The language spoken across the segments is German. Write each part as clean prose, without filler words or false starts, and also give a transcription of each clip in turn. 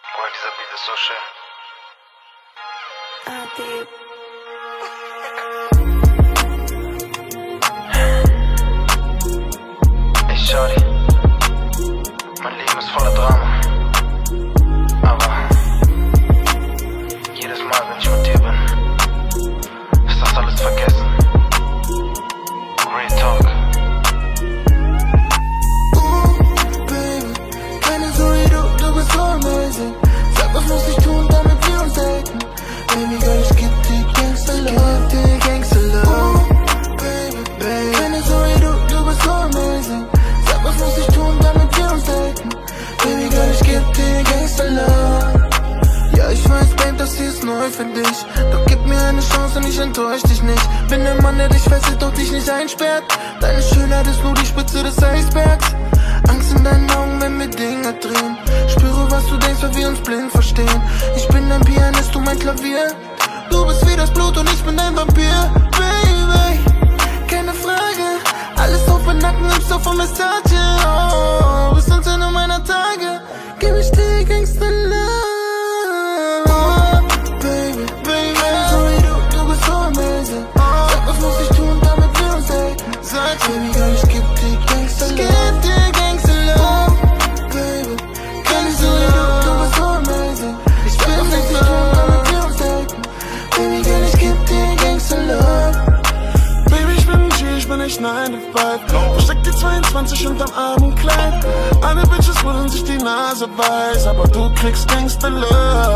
Boah, dieser Beat ist so schön. Ey, Shorty, mein Leben ist voller Drama. Aber jedes Mal, wenn ich mit dir bin, ist das alles vergessen. Real Talk. Baby, keine Sorry, du bist so amazing. Sag, was muss ich tun, damit wir uns daten? Baby girl, ich geb dir Gangsta-Love, baby, keine Sorry, du bist so amazing. Sag, was muss ich tun, damit wir uns daten? Baby girl, ich geb dir Gangsta-Love. Ja, ich weiß, Babe, das hier ist neu für dich. Doch gib mir eine Chance und ich enttäusch dich nicht. Bin der Mann, der dich fesselt, doch dich nicht einsperrt. Deine Schönheit ist nur die Spitze des Eisbergs. Angst in deinen Augen, wenn wir Dinge drehen. Spüre, was du denkst, weil wir uns blind verstehen. Ich bin dein Pianist, du mein Klavier. Du bist wie das Blut und ich bin dein Vampir. Baby, keine Frage. Alles auf den Nacken, im Stoff von Massage. Oh, bis ans Ende meiner Tage geb ich dir Gangsta-Love. Baby, keine Sorry, du bist so amazing. Sag, was muss ich tun, damit wir uns daten? Sag, Baby girl, ich geb dir Gangsta-Love. Ich 9 to 5, versteck die 22 unterm Abendkleid. Alle Bitches wollen sich die Nase weiß, aber du kriegst Gangsta-Love.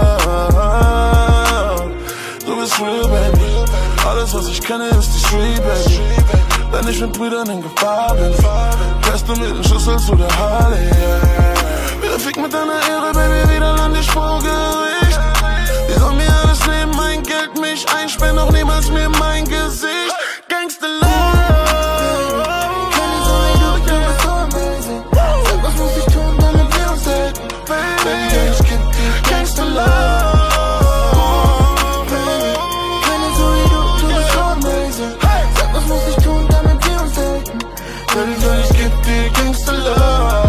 Du bist real, baby. Alles, was ich kenne, ist die Street, baby. Wenn ich mit Brüdern in Gefahr bin, fährst du mit den Schlüssel zu der Harley, yeah. Wieder fick mit deiner Ehre, baby, wieder land ich vor Gericht. Die sollen mir alles nehmen, mein Geld, mich einsperren, doch niemals mir mein Gesicht. Gangsta-Love. Baby girl, ich geb dir Gangsta-Love.